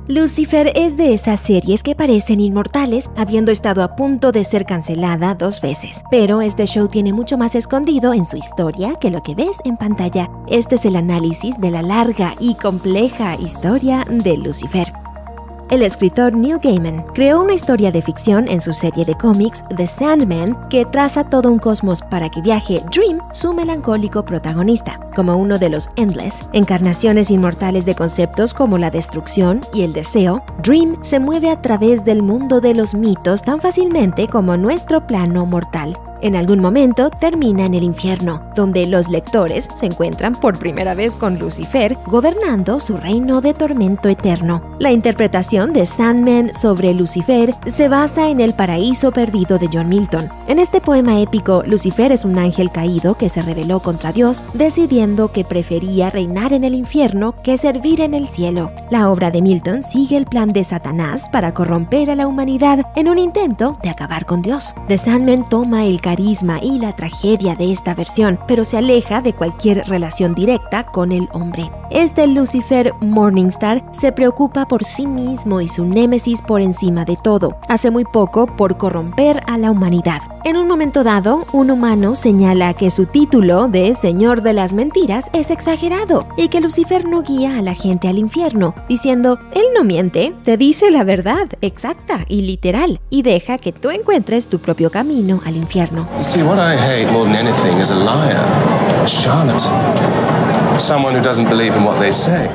Lucifer es de esas series que parecen inmortales, habiendo estado a punto de ser cancelada 2 veces. Pero este show tiene mucho más escondido en su historia que lo que ves en pantalla. Este es el análisis de la larga y compleja historia de Lucifer. El escritor Neil Gaiman creó una historia de ficción en su serie de cómics The Sandman que traza todo un cosmos para que viaje Dream, su melancólico protagonista. Como uno de los Endless, encarnaciones inmortales de conceptos como la destrucción y el deseo, Dream se mueve a través del mundo de los mitos tan fácilmente como nuestro plano mortal. En algún momento termina en el infierno, donde los lectores se encuentran por primera vez con Lucifer gobernando su reino de tormento eterno. La interpretación de Sandman sobre Lucifer se basa en El paraíso perdido de John Milton. En este poema épico, Lucifer es un ángel caído que se rebeló contra Dios, decidiendo que prefería reinar en el infierno que servir en el cielo. La obra de Milton sigue el plan de Satanás para corromper a la humanidad en un intento de acabar con Dios. The Sandman toma el carisma y la tragedia de esta versión, pero se aleja de cualquier relación directa con el hombre. Este Lucifer Morningstar se preocupa por sí mismo y su némesis por encima de todo. Hace muy poco por corromper a la humanidad. En un momento dado, un humano señala que su título de Señor de las Mentiras es exagerado y que Lucifer no guía a la gente al infierno, diciendo, él no miente, te dice la verdad exacta y literal y deja que tú encuentres tu propio camino al infierno. See, what I hate more than anything is a liar, a charlatan, someone who doesn't believe in what they say.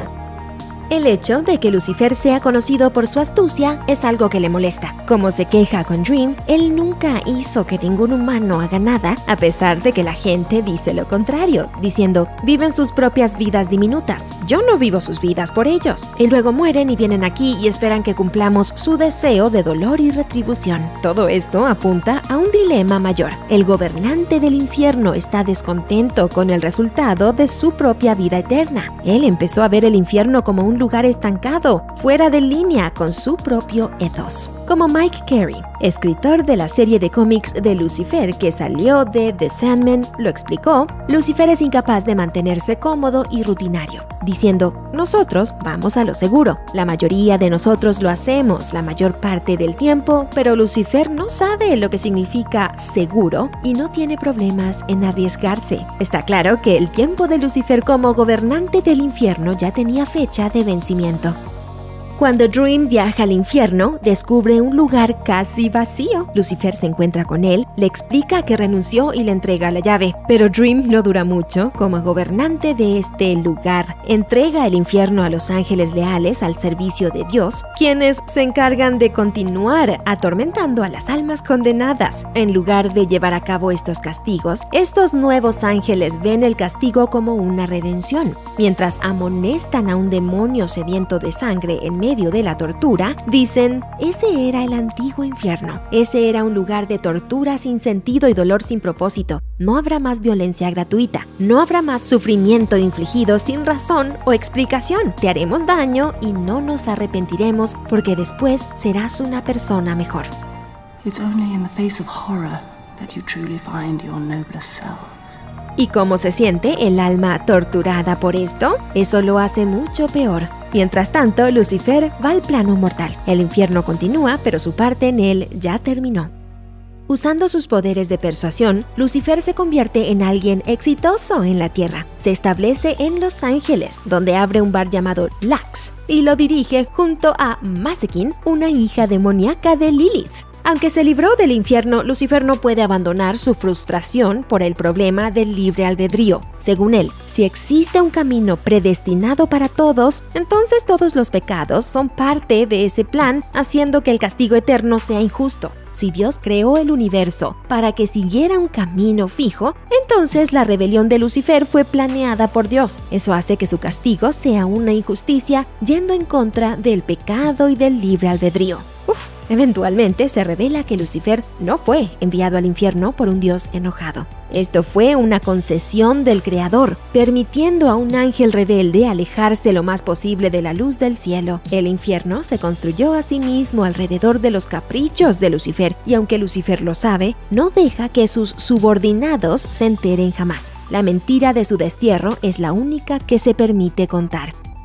El hecho de que Lucifer sea conocido por su astucia es algo que le molesta. Como se queja con Dream, él nunca hizo que ningún humano haga nada, a pesar de que la gente dice lo contrario, diciendo, viven sus propias vidas diminutas, yo no vivo sus vidas por ellos. Y luego mueren y vienen aquí y esperan que cumplamos su deseo de dolor y retribución. Todo esto apunta a un dilema mayor. El gobernante del infierno está descontento con el resultado de su propia vida eterna. Él empezó a ver el infierno como un lugar estancado, fuera de línea con su propio ethos. Como Mike Carey, escritor de la serie de cómics de Lucifer que salió de The Sandman, lo explicó, Lucifer es incapaz de mantenerse cómodo y rutinario, diciendo, nosotros vamos a lo seguro. La mayoría de nosotros lo hacemos la mayor parte del tiempo, pero Lucifer no sabe lo que significa seguro y no tiene problemas en arriesgarse. Está claro que el tiempo de Lucifer como gobernante del infierno ya tenía fecha de vencimiento. Cuando Dream viaja al infierno, descubre un lugar casi vacío. Lucifer se encuentra con él, le explica que renunció y le entrega la llave. Pero Dream no dura mucho. Como gobernante de este lugar, entrega el infierno a los ángeles leales al servicio de Dios, quienes se encargan de continuar atormentando a las almas condenadas. En lugar de llevar a cabo estos castigos, estos nuevos ángeles ven el castigo como una redención. Mientras amonestan a un demonio sediento de sangre en medio de la tortura, dicen, ese era el antiguo infierno. Ese era un lugar de tortura sin sentido y dolor sin propósito. No habrá más violencia gratuita. No habrá más sufrimiento infligido sin razón o explicación. Te haremos daño y no nos arrepentiremos porque después serás una persona mejor. It's only in the face of horror that you truly find your noblest self. ¿Y cómo se siente el alma torturada por esto? Eso lo hace mucho peor. Mientras tanto, Lucifer va al plano mortal. El infierno continúa, pero su parte en él ya terminó. Usando sus poderes de persuasión, Lucifer se convierte en alguien exitoso en la Tierra. Se establece en Los Ángeles, donde abre un bar llamado Lax, y lo dirige junto a Mazekin, una hija demoníaca de Lilith. Aunque se libró del infierno, Lucifer no puede abandonar su frustración por el problema del libre albedrío. Según él, si existe un camino predestinado para todos, entonces todos los pecados son parte de ese plan, haciendo que el castigo eterno sea injusto. Si Dios creó el universo para que siguiera un camino fijo, entonces la rebelión de Lucifer fue planeada por Dios. Eso hace que su castigo sea una injusticia, yendo en contra del pecado y del libre albedrío. Eventualmente se revela que Lucifer no fue enviado al infierno por un Dios enojado. Esto fue una concesión del Creador, permitiendo a un ángel rebelde alejarse lo más posible de la luz del cielo. El infierno se construyó a sí mismo alrededor de los caprichos de Lucifer, y aunque Lucifer lo sabe, no deja que sus subordinados se enteren jamás. La mentira de su destierro es la única que se permite contar.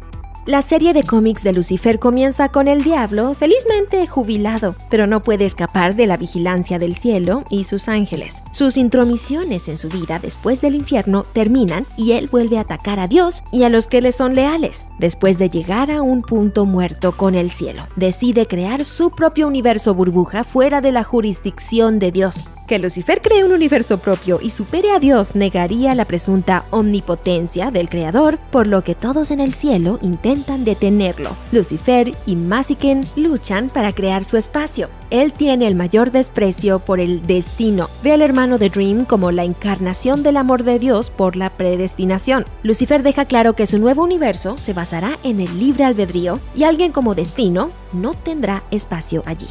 La serie de cómics de Lucifer comienza con el diablo felizmente jubilado, pero no puede escapar de la vigilancia del cielo y sus ángeles. Sus intromisiones en su vida después del infierno terminan y él vuelve a atacar a Dios y a los que le son leales. Después de llegar a un punto muerto con el cielo, decide crear su propio universo burbuja fuera de la jurisdicción de Dios. Que Lucifer cree un universo propio y supere a Dios negaría la presunta omnipotencia del creador, por lo que todos en el cielo intentan detenerlo. Lucifer y Mazikeen luchan para crear su espacio. Él tiene el mayor desprecio por el destino. Ve al hermano de Dream como la encarnación del amor de Dios por la predestinación. Lucifer deja claro que su nuevo universo se basará en el libre albedrío y alguien como Destino no tendrá espacio allí.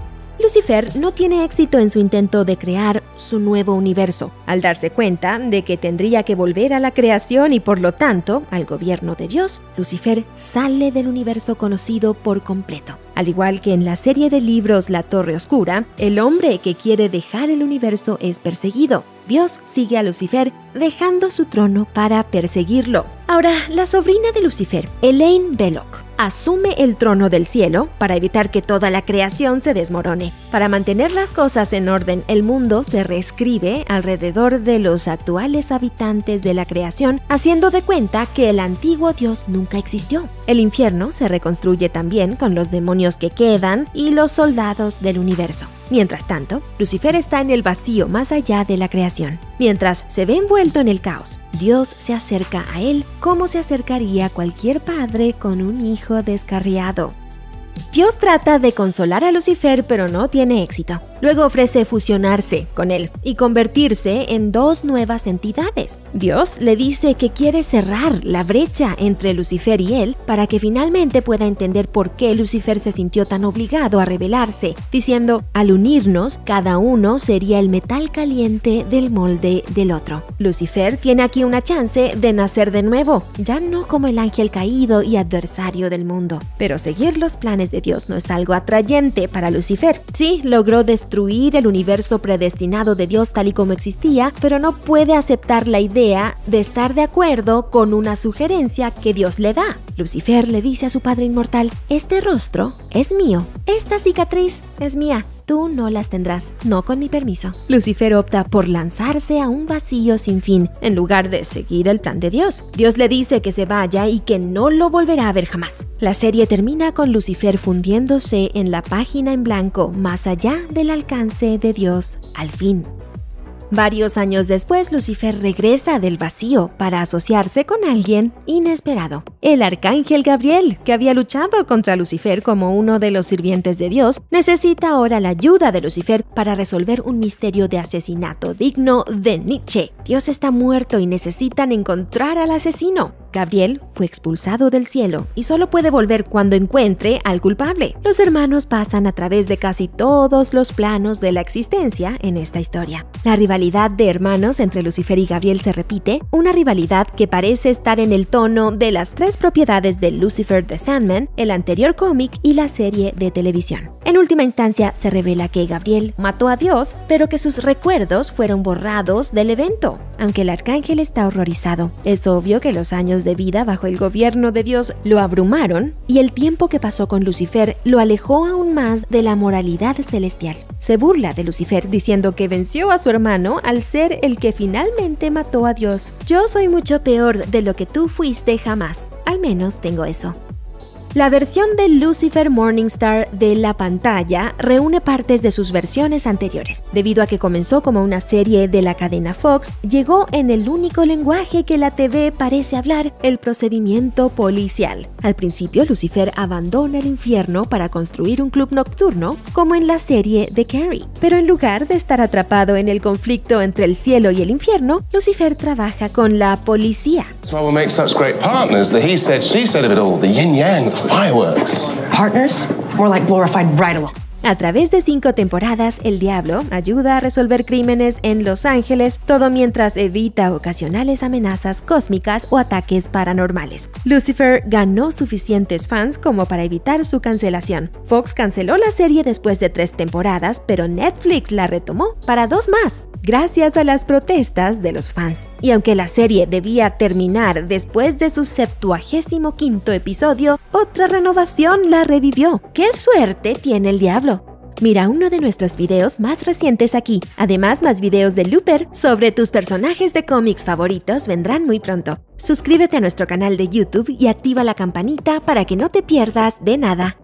Lucifer no tiene éxito en su intento de crear su nuevo universo, al darse cuenta de que tendría que volver a la creación y por lo tanto al gobierno de Dios. Lucifer sale del universo conocido por completo. Al igual que en la serie de libros La Torre Oscura, el hombre que quiere dejar el universo es perseguido. Dios sigue a Lucifer dejando su trono para perseguirlo. Ahora, la sobrina de Lucifer, Elaine Belloc, asume el trono del cielo para evitar que toda la creación se desmorone. Para mantener las cosas en orden, el mundo se reescribe alrededor de los actuales habitantes de la creación, haciendo de cuenta que el antiguo Dios nunca existió. El infierno se reconstruye también con los demonios que quedan y los soldados del universo. Mientras tanto, Lucifer está en el vacío más allá de la creación. Mientras se ve envuelto en el caos, Dios se acerca a él como se acercaría cualquier padre con un hijo descarriado. Dios trata de consolar a Lucifer, pero no tiene éxito. Luego ofrece fusionarse con él y convertirse en dos nuevas entidades. Dios le dice que quiere cerrar la brecha entre Lucifer y él para que finalmente pueda entender por qué Lucifer se sintió tan obligado a rebelarse, diciendo, al unirnos, cada uno sería el metal caliente del molde del otro. Lucifer tiene aquí una chance de nacer de nuevo, ya no como el ángel caído y adversario del mundo. Pero seguir los planes de Dios no es algo atrayente para Lucifer. Sí, logró destruir el universo predestinado de Dios tal y como existía, pero no puede aceptar la idea de estar de acuerdo con una sugerencia que Dios le da. Lucifer le dice a su padre inmortal, este rostro es mío, esta cicatriz es mía. Tú no las tendrás, no con mi permiso. Lucifer opta por lanzarse a un vacío sin fin, en lugar de seguir el plan de Dios. Dios le dice que se vaya y que no lo volverá a ver jamás. La serie termina con Lucifer fundiéndose en la página en blanco, más allá del alcance de Dios, al fin. Varios años después, Lucifer regresa del vacío para asociarse con alguien inesperado. El arcángel Gabriel, que había luchado contra Lucifer como uno de los sirvientes de Dios, necesita ahora la ayuda de Lucifer para resolver un misterio de asesinato digno de Nietzsche. Dios está muerto y necesitan encontrar al asesino. Gabriel fue expulsado del cielo y solo puede volver cuando encuentre al culpable. Los hermanos pasan a través de casi todos los planos de la existencia en esta historia. La rivalidad de hermanos entre Lucifer y Gabriel se repite, una rivalidad que parece estar en el tono de las tres propiedades de Lucifer the Sandman, el anterior cómic y la serie de televisión. En última instancia, se revela que Gabriel mató a Dios, pero que sus recuerdos fueron borrados del evento. Aunque el arcángel está horrorizado, es obvio que los años de vida bajo el gobierno de Dios lo abrumaron y el tiempo que pasó con Lucifer lo alejó aún más de la moralidad celestial. Se burla de Lucifer diciendo que venció a su hermano al ser el que finalmente mató a Dios. Yo soy mucho peor de lo que tú fuiste jamás. Al menos tengo eso. La versión de Lucifer Morningstar de la pantalla reúne partes de sus versiones anteriores. Debido a que comenzó como una serie de la cadena Fox, llegó en el único lenguaje que la TV parece hablar, el procedimiento policial. Al principio, Lucifer abandona el infierno para construir un club nocturno, como en la serie de Carrie. Pero en lugar de estar atrapado en el conflicto entre el cielo y el infierno, Lucifer trabaja con la policía. That's why we make such great partners. The he said, she said of it all. The yin-yang, the fireworks. Partners? More like glorified ride-along. A través de 5 temporadas, el Diablo ayuda a resolver crímenes en Los Ángeles, todo mientras evita ocasionales amenazas cósmicas o ataques paranormales. Lucifer ganó suficientes fans como para evitar su cancelación. Fox canceló la serie después de 3 temporadas, pero Netflix la retomó para 2 más, gracias a las protestas de los fans. Y aunque la serie debía terminar después de su 75º episodio, otra renovación la revivió. ¡Qué suerte tiene el Diablo! Mira uno de nuestros videos más recientes aquí. Además, más videos de Looper sobre tus personajes de cómics favoritos vendrán muy pronto. Suscríbete a nuestro canal de YouTube y activa la campanita para que no te pierdas de nada.